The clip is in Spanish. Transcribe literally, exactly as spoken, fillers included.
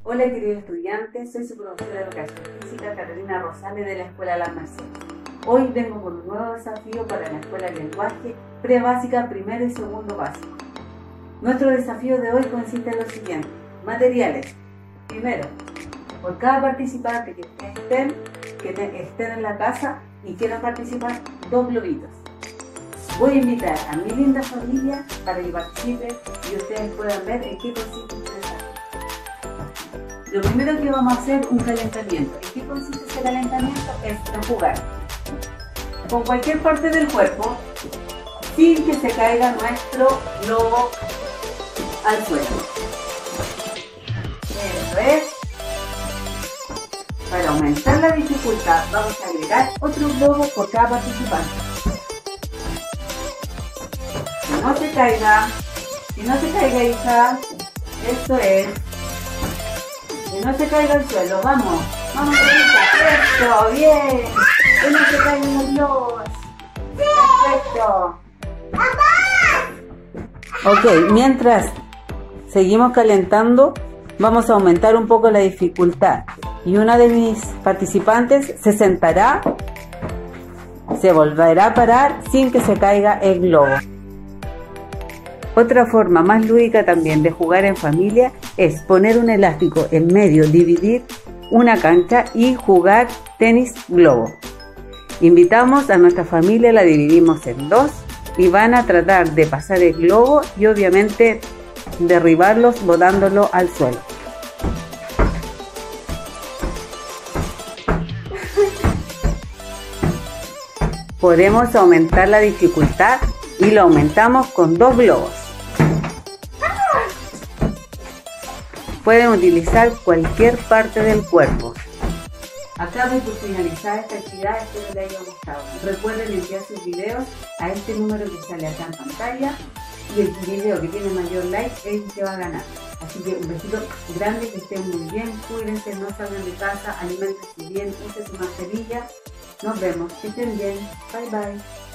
Hola queridos estudiantes, soy su profesora de Educación Física Carolina Rosales de la Escuela Las Mercedes. Hoy vengo con un nuevo desafío para la Escuela de Lenguaje Prebásica, primero y segundo básico. Nuestro desafío de hoy consiste en lo siguiente: materiales. Primero, por cada participante que estén, que te, estén en la casa y quieran participar, dos globitos. Voy a invitar a mi linda familia para que participen y ustedes puedan ver en qué consiste este desafío. Lo primero que vamos a hacer es un calentamiento. ¿En qué consiste ese calentamiento? Es en jugar con cualquier parte del cuerpo sin que se caiga nuestro globo al suelo. Eso es. Para aumentar la dificultad vamos a agregar otro globo por cada participante. Que no se caiga, que no se caiga, hija. Eso es. Que no se caiga al suelo, vamos, vamos, perfecto, bien, que no se caigan los globos, perfecto. Ok, mientras seguimos calentando, vamos a aumentar un poco la dificultad y una de mis participantes se sentará, se volverá a parar sin que se caiga el globo. Otra forma más lúdica también de jugar en familia es poner un elástico en medio, dividir una cancha y jugar tenis globo. Invitamos a nuestra familia, la dividimos en dos y van a tratar de pasar el globo y obviamente derribarlos botándolo al suelo. Podemos aumentar la dificultad y lo aumentamos con dos globos. Pueden utilizar cualquier parte del cuerpo. Acá doy por finalizar esta actividad, espero les haya gustado. Recuerden enviar sus videos a este número que sale acá en pantalla y el video que tiene mayor like es el que va a ganar. Así que un besito grande, que estén muy bien, cuídense, no salgan de casa, alimentense bien, usen su mascarilla. Nos vemos, que estén bien, bye bye.